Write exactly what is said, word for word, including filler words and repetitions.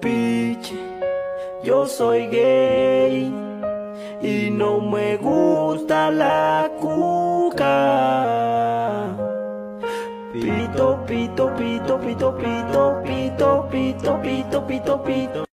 piche, yo soy gay y no me gusta la cuca. Pito, pito, pito, pito, pito, pito, pito, pito, pito, pito.